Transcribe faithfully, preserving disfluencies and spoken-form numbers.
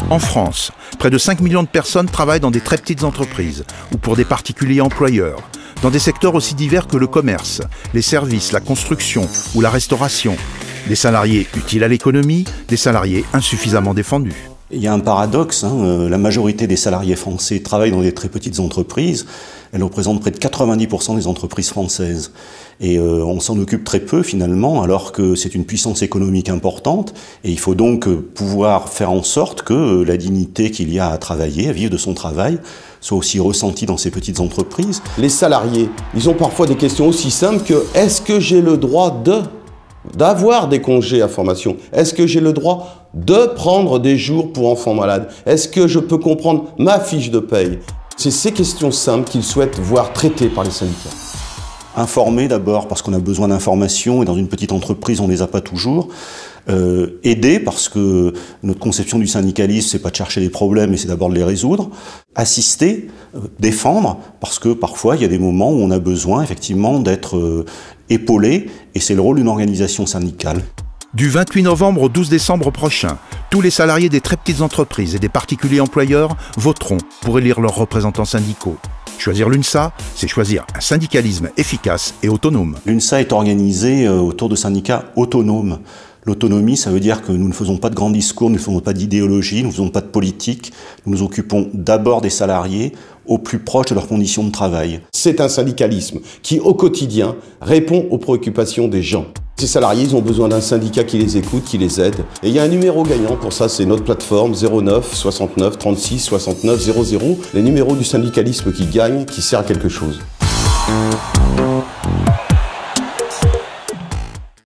En France, près de cinq millions de personnes travaillent dans des très petites entreprises ou pour des particuliers employeurs, dans des secteurs aussi divers que le commerce, les services, la construction ou la restauration. Des salariés utiles à l'économie, des salariés insuffisamment défendus. Il y a un paradoxe, hein, la majorité des salariés français travaillent dans des très petites entreprises. Elles représentent près de quatre-vingt-dix pour cent des entreprises françaises. Et euh, on s'en occupe très peu finalement, alors que c'est une puissance économique importante. Et il faut donc pouvoir faire en sorte que la dignité qu'il y a à travailler, à vivre de son travail, soit aussi ressentie dans ces petites entreprises. Les salariés, ils ont parfois des questions aussi simples que « est-ce que j'ai le droit de ?» d'avoir des congés à formation? Est-ce que j'ai le droit de prendre des jours pour enfants malades? Est-ce que je peux comprendre ma fiche de paye? C'est ces questions simples qu'ils souhaitent voir traitées par les syndicats. Informer d'abord parce qu'on a besoin d'informations et dans une petite entreprise on ne les a pas toujours. Euh, aider parce que notre conception du syndicalisme c'est pas de chercher des problèmes mais c'est d'abord de les résoudre. Assister, euh, défendre parce que parfois il y a des moments où on a besoin effectivement d'être euh, épaulé et c'est le rôle d'une organisation syndicale. Du vingt-huit novembre au douze décembre prochain, tous les salariés des très petites entreprises et des particuliers employeurs voteront pour élire leurs représentants syndicaux. Choisir l'UNSA, c'est choisir un syndicalisme efficace et autonome. L'UNSA est organisée autour de syndicats autonomes. L'autonomie, ça veut dire que nous ne faisons pas de grands discours, nous ne faisons pas d'idéologie, nous ne faisons pas de politique. Nous nous occupons d'abord des salariés au plus proche de leurs conditions de travail. C'est un syndicalisme qui, au quotidien, répond aux préoccupations des gens. Ces salariés, ils ont besoin d'un syndicat qui les écoute, qui les aide. Et il y a un numéro gagnant pour ça, c'est notre plateforme zéro neuf soixante-neuf trente-six soixante-neuf zéro zéro. Les numéros du syndicalisme qui gagnent, qui servent à quelque chose.